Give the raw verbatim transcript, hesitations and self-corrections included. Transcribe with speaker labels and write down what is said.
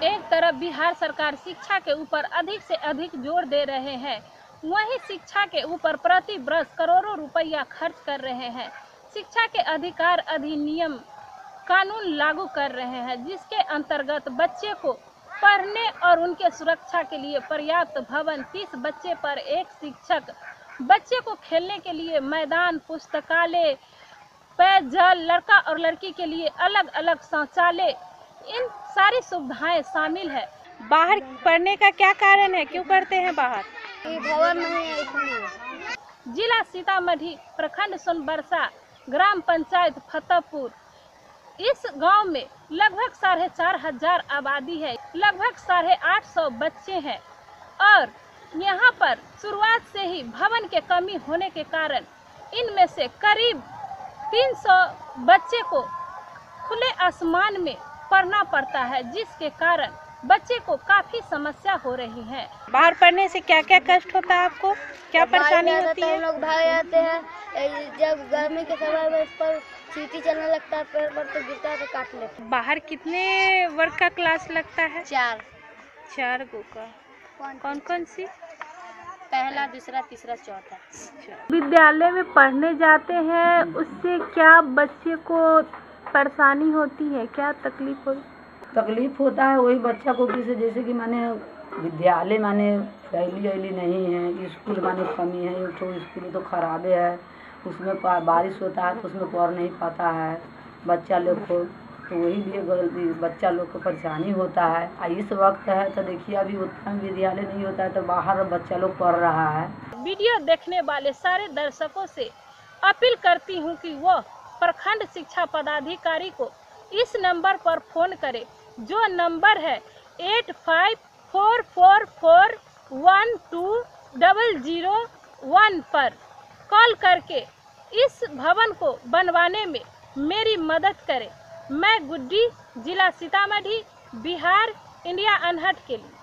Speaker 1: एक तरफ बिहार सरकार शिक्षा के ऊपर अधिक से अधिक जोर दे रहे हैं, वहीं शिक्षा के ऊपर प्रति वर्ष करोड़ों रुपया खर्च कर रहे हैं। शिक्षा के अधिकार अधिनियम कानून लागू कर रहे हैं, जिसके अंतर्गत बच्चे को पढ़ने और उनके सुरक्षा के लिए पर्याप्त भवन, तीस बच्चे पर एक शिक्षक, बच्चे को खेलने के लिए मैदान, पुस्तकालय, पेयजल, लड़का और लड़की के लिए अलग अलग शौचालय, इन सारी सुविधाएं शामिल है।
Speaker 2: बाहर पढ़ने का क्या कारण है, क्यों पढ़ते हैं बाहर?
Speaker 3: भवन नहीं है इसलिए।
Speaker 1: जिला सीतामढ़ी, प्रखंड सोनबरसा, ग्राम पंचायत फतेहपुर, इस गांव में लगभग साढ़े चार हजार आबादी है, लगभग साढ़े आठ सौ बच्चे हैं और यहाँ पर शुरुआत से ही भवन के कमी होने के कारण इनमें से करीब तीन सौ बच्चे को खुले आसमान में पढ़ना पड़ता है, जिसके कारण बच्चे को काफी समस्या हो रही है।
Speaker 2: बाहर पढ़ने से क्या क्या कष्ट होता है आपको, क्या परेशानी होती है?
Speaker 3: हम लोग भाग जाते हैं, जब गर्मी के समय में इस पर चींटी चलने लगता है, पैर पर तो गिरता है तो काट लेते हैं।
Speaker 2: बाहर कितने वर्ग का क्लास लगता है?
Speaker 3: चार
Speaker 2: चार गो का। कौन कौन सी?
Speaker 3: पहला, दूसरा, तीसरा, चौथा।
Speaker 1: विद्यालय में पढ़ने जाते हैं, उससे क्या बच्चे को परेशानी होती है, क्या तकलीफ होती?
Speaker 4: तकलीफ होता है वही बच्चा को, किसी जैसे कि माने विद्यालय माने फैली वैली नहीं है, स्कूल माने कमी है, तो स्कूल तो खराबे है, उसमें बारिश होता है तो उसमें पढ़ नहीं पाता है बच्चा लोग को, तो वही लिए बच्चा लोग को परेशानी होता है। और इस वक्त है तो देखिए अभी उतना विद्यालय नहीं होता है तो बाहर बच्चा लोग पढ़ रहा है।
Speaker 1: वीडियो देखने वाले सारे दर्शकों से अपील करती हूँ कि वो प्रखंड शिक्षा पदाधिकारी को इस नंबर पर फोन करें, जो नंबर है eight five four four four one two double zero one पर कॉल करके इस भवन को बनवाने में मेरी मदद करें। मैं गुड्डी, जिला सीतामढ़ी, बिहार, इंडिया अनहट के लिए।